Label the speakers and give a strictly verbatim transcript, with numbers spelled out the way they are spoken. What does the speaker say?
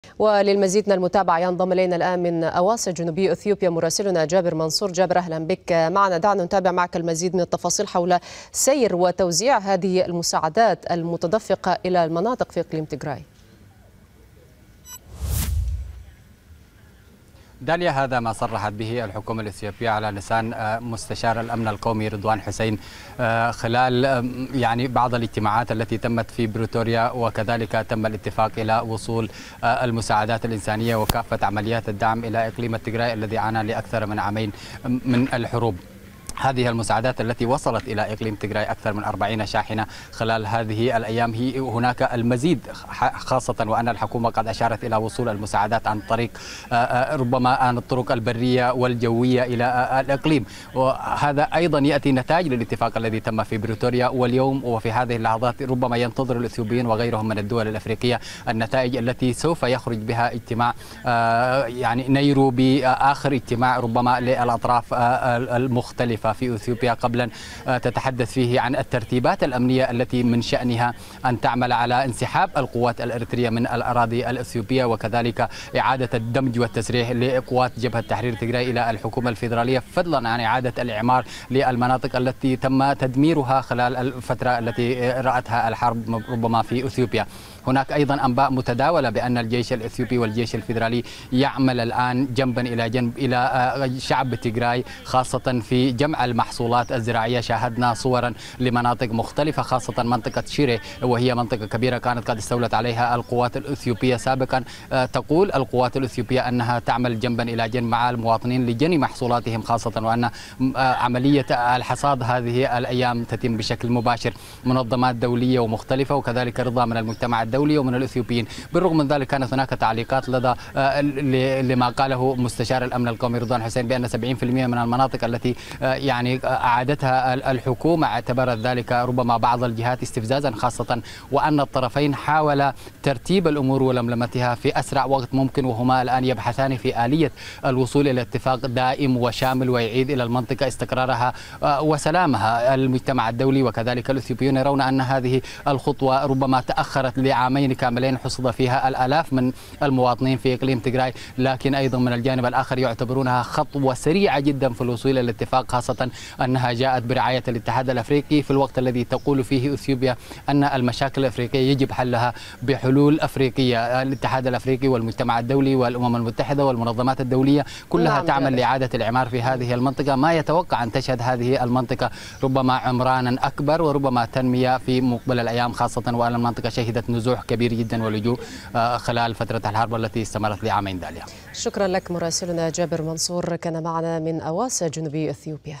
Speaker 1: وللمزيد من المتابعة ينضم إلينا الآن من أواسا جنوبي أثيوبيا مراسلنا جابر منصور. جابر، أهلا بك معنا. دعنا نتابع معك المزيد من التفاصيل حول سير وتوزيع هذه المساعدات المتدفقة إلى المناطق في إقليم تيغراي.
Speaker 2: داليا، هذا ما صرحت به الحكومة الإثيوبية على لسان مستشار الأمن القومي رضوان حسين خلال يعني بعض الاجتماعات التي تمت في بريتوريا، وكذلك تم الاتفاق إلى وصول المساعدات الإنسانية وكافة عمليات الدعم إلى إقليم تيغراي الذي عانى لأكثر من عامين من الحروب. هذه المساعدات التي وصلت إلى إقليم تيغراي أكثر من أربعين شاحنة خلال هذه الأيام. هي هناك المزيد، خاصة وأن الحكومة قد أشارت إلى وصول المساعدات عن طريق ربما عن الطرق البرية والجوية إلى الإقليم، وهذا أيضا يأتي نتاج للاتفاق الذي تم في بريتوريا. واليوم وفي هذه اللحظات ربما ينتظر الإثيوبيين وغيرهم من الدول الأفريقية النتائج التي سوف يخرج بها اجتماع يعني نيروبي، آخر اجتماع ربما للأطراف المختلفة في إثيوبيا، قبلا تتحدث فيه عن الترتيبات الأمنية التي من شأنها أن تعمل على انسحاب القوات الإريترية من الأراضي الإثيوبية، وكذلك إعادة الدمج والتسريح لقوات جبهة تحرير تيغراي إلى الحكومة الفيدرالية، فضلا عن إعادة الإعمار للمناطق التي تم تدميرها خلال الفترة التي رأتها الحرب ربما في إثيوبيا. هناك أيضا أنباء متداولة بأن الجيش الإثيوبي والجيش الفيدرالي يعمل الآن جنبا إلى جنب إلى شعب تيغراي، خاصة في جمع المحصولات الزراعية. شاهدنا صورا لمناطق مختلفة، خاصة منطقة شيري، وهي منطقة كبيرة كانت قد استولت عليها القوات الإثيوبية سابقا. تقول القوات الإثيوبية أنها تعمل جنبا إلى جنب مع المواطنين لجني محصولاتهم، خاصة وأن عملية الحصاد هذه الأيام تتم بشكل مباشر. منظمات دولية ومختلفة وكذلك رضا من المجتمع الدولي ومن الإثيوبيين. بالرغم من ذلك كانت هناك تعليقات لدى لما قاله مستشار الأمن القومي رضوان حسين بأن سبعين بالمئة من المناطق التي يعني أعادتها الحكومة اعتبرت ذلك ربما بعض الجهات استفزازا، خاصة وأن الطرفين حاول ترتيب الأمور ولملمتها في أسرع وقت ممكن، وهما الآن يبحثان في آلية الوصول إلى اتفاق دائم وشامل ويعيد إلى المنطقة استقرارها وسلامها. المجتمع الدولي وكذلك الإثيوبيون يرون أن هذه الخطوة ربما تأخرت لعامين كاملين حصد فيها الآلاف من المواطنين في إقليم تيغراي، لكن أيضا من الجانب الآخر يعتبرونها خطوة سريعة جدا في الوصول إلى الاتفاق، خاصة أنها جاءت برعاية الاتحاد الأفريقي في الوقت الذي تقول فيه إثيوبيا أن المشاكل الأفريقية يجب حلها بحلول أفريقية. الاتحاد الأفريقي والمجتمع الدولي والأمم المتحدة والمنظمات الدولية كلها نعم تعمل لإعادة الإعمار في هذه المنطقة، ما يتوقع أن تشهد هذه المنطقة ربما عمرانا أكبر وربما تنمية في مقبل الأيام، خاصة وأن المنطقة شهدت نزوح كبير جدا ولجوء خلال فترة الحرب التي استمرت لعامين. داليا،
Speaker 1: شكرا لك مراسلنا جابر منصور، كان معنا من أواسا جنوبي أثيوبيا.